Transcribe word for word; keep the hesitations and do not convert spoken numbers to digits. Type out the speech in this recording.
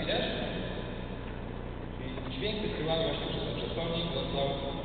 wiesz? Czyli dźwięk wysyłany właśnie przez ten przesłonnik został